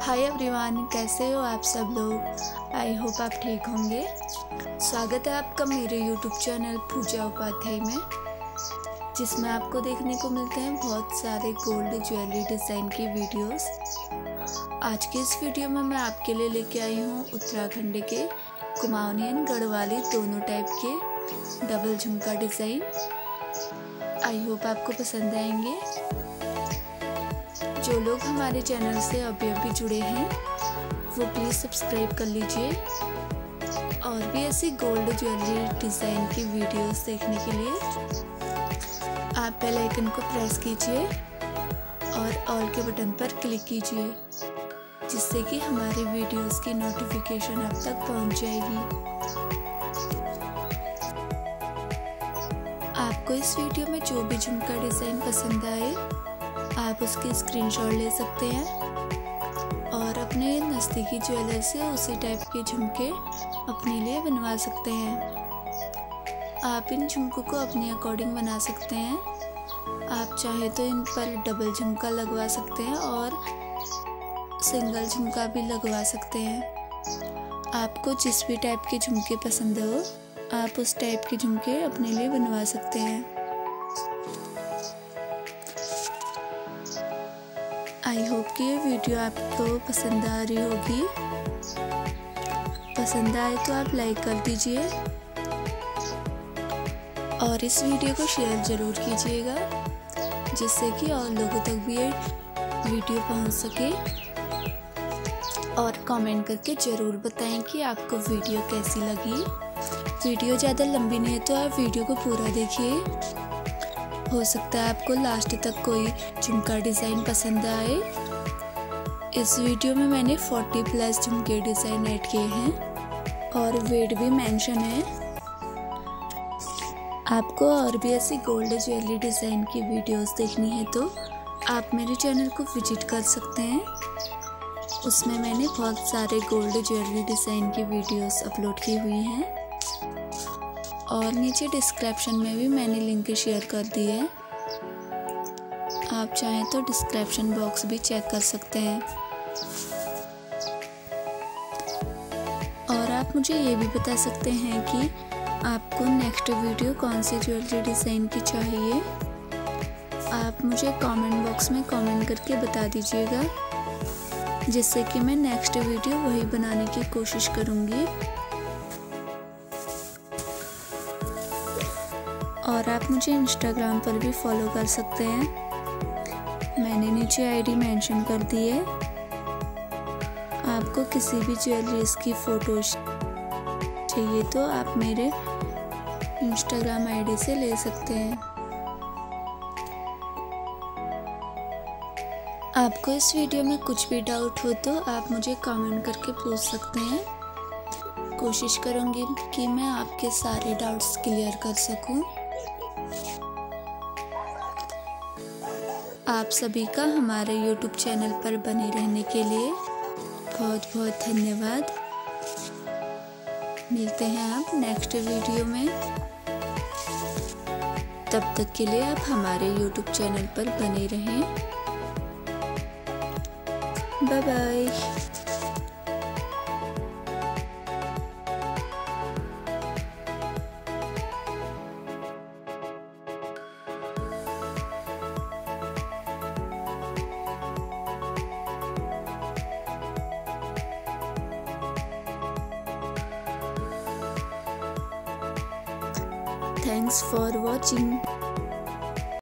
Hi everyone, कैसे हो आप सब लोग। आई होप आप ठीक होंगे। स्वागत है आपका मेरे यूट्यूब चैनल पूजा उपाध्याय में, जिसमें आपको देखने को मिलते हैं बहुत सारे गोल्ड ज्वेलरी डिज़ाइन की वीडियोस। आज के इस वीडियो में मैं आपके लिए लेके आई हूँ उत्तराखंड के कुमाऊनी एंड गढ़वाली दोनों टाइप के डबल झुमका डिज़ाइन। आई होप आपको पसंद आएंगे। जो लोग हमारे चैनल से अभी जुड़े हैं वो प्लीज़ सब्सक्राइब कर लीजिए और भी ऐसी गोल्ड ज्वेलरी डिज़ाइन की वीडियोस देखने के लिए आप बेल आइकन को प्रेस कीजिए और ऑल के बटन पर क्लिक कीजिए, जिससे कि हमारी वीडियोस की नोटिफिकेशन आप तक पहुंच जाएगी। आपको इस वीडियो में जो भी झुमका डिज़ाइन पसंद आए आप उसकी स्क्रीनशॉट ले सकते हैं और अपने नज़दीकी ज्वेलर से उसी टाइप के झुमके अपने लिए बनवा सकते हैं। आप इन झुमकों को अपने अकॉर्डिंग बना सकते हैं। आप चाहे तो इन पर डबल झुमका लगवा सकते हैं और सिंगल झुमका भी लगवा सकते हैं। आपको जिस भी टाइप के झुमके पसंद हो आप उस टाइप के झुमके अपने लिए बनवा सकते हैं। आई होप कि ये वीडियो आपको पसंद आ रही होगी। पसंद आए तो आप लाइक कर दीजिए और इस वीडियो को शेयर ज़रूर कीजिएगा, जिससे कि और लोगों तक भी ये वीडियो पहुंच सके। और कमेंट करके ज़रूर बताएं कि आपको वीडियो कैसी लगी। वीडियो ज़्यादा लंबी नहीं है तो आप वीडियो को पूरा देखिए। हो सकता है आपको लास्ट तक कोई झुमका डिज़ाइन पसंद आए। इस वीडियो में मैंने 40+ झुमके डिज़ाइन ऐड किए हैं और वेट भी मेंशन है। आपको और भी ऐसी गोल्ड ज्वेलरी डिज़ाइन की वीडियोस देखनी है तो आप मेरे चैनल को विजिट कर सकते हैं। उसमें मैंने बहुत सारे गोल्ड ज्वेलरी डिज़ाइन की वीडियोस अपलोड की हुई हैं और नीचे डिस्क्रिप्शन में भी मैंने लिंक शेयर कर दी है। आप चाहें तो डिस्क्रिप्शन बॉक्स भी चेक कर सकते हैं। और आप मुझे ये भी बता सकते हैं कि आपको नेक्स्ट वीडियो कौन सी ज्वेलरी डिज़ाइन की चाहिए। आप मुझे कमेंट बॉक्स में कमेंट करके बता दीजिएगा, जिससे कि मैं नेक्स्ट वीडियो वही बनाने की कोशिश करूँगी। और आप मुझे इंस्टाग्राम पर भी फॉलो कर सकते हैं। मैंने नीचे आईडी मेंशन कर दी है। आपको किसी भी ज्वेलरीज की फ़ोटोज चाहिए तो आप मेरे इंस्टाग्राम आईडी से ले सकते हैं। आपको इस वीडियो में कुछ भी डाउट हो तो आप मुझे कमेंट करके पूछ सकते हैं। कोशिश करूँगी कि मैं आपके सारे डाउट्स क्लियर कर सकूँ। आप सभी का हमारे YouTube चैनल पर बने रहने के लिए बहुत बहुत धन्यवाद। मिलते हैं आप नेक्स्ट वीडियो में। तब तक के लिए आप हमारे YouTube चैनल पर बने रहें। Bye bye. Thanks for watching.